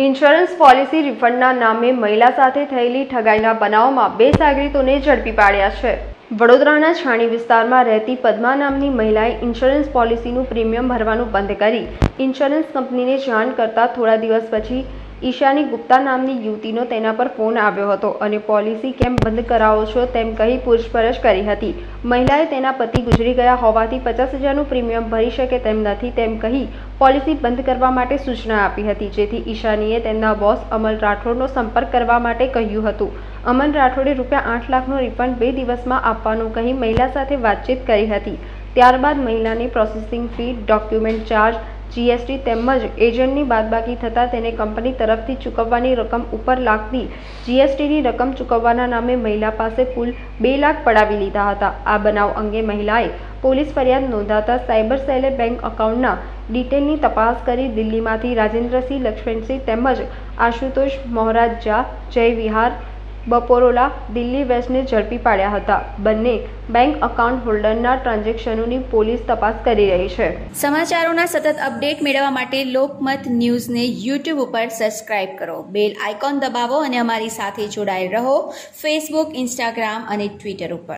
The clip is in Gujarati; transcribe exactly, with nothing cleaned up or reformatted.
ઇન્સ્યોરન્સ પોલિસી રિફંડના નામે મહિલા સાથે થયેલી ઠગાઈના બનાવમાં બે સાગરીતોને ઝડપી પાડ્યા છે। વડોદરાના છાણી વિસ્તારમાં રહેતી પદ્મા નામની મહિલાએ ઇન્સ્યોરન્સ પોલિસીનું પ્રીમિયમ ભરવાનું બંધ કરી ઇન્સ્યોરન્સ કંપનીને જાણ કરતા થોડા દિવસ પછી ઈશાની ગુપ્તા નામની યુવતીનો તેના પર ફોન આવ્યો હતો અને પોલિસી કેમ બંધ કરાવો છો તેમ કહી પૂછપરછ કરી હતી। મહિલાએ તેના પતિ ગુજરી ગયા હોવાથી પચાસ હજારનું પ્રીમિયમ ભરી શકે તેમ નથી તેમ કહી પોલિસી બંધ કરવા માટે સૂચના આપી હતી, જેથી ઈશાનીએ તેમના બોસ અમલ રાઠોડનો સંપર્ક કરવા માટે કહ્યું હતું। અમન રાઠોડે રૂપિયા આઠ લાખનો રિફંડ બે દિવસમાં આપવાનું કહી મહિલા સાથે વાતચીત કરી હતી। ત્યારબાદ મહિલાની processing fee, document charge, GST તેમજ એજન્ટની બાદબાકી થતાં તેને કંપની તરફથી ચૂકવવાની રકમ ઉપર લાગતી જીએસટીની રકમ ચૂકવવાના નામે મહિલા પાસે કુલ બે લાખ પડાવી લીધા હતા। આ બનાવ અંગે મહિલાએ પોલીસ ફરિયાદ નોંધાતા સાયબર સેલે બેંક એકાઉન્ટના ડિટેલની તપાસ કરી દિલ્હીમાંથી રાજેન્દ્રસિંહ લક્ષ્મણસિંહ તેમજ આશુતોષ મહારાજ ઝા, જય વિહાર, બપોરોલા, દિલ્હી વેસ્ટને ઝડપી પાડ્યા હતા। બંને બેંક એકાઉન્ટ હોલ્ડરના ટ્રાન્ઝેક્શનોની પોલીસ તપાસ કરી રહી છે। સમાચારોના સતત અપડેટ મેળવવા માટે લોકમત ન્યૂઝને યુટ્યુબ ઉપર સબસ્ક્રાઇબ કરો, બેલ આઇકોન દબાવો અને અમારી સાથે જોડાયેલ રહો ફેસબુક, ઇન્સ્ટાગ્રામ અને ટ્વિટર ઉપર।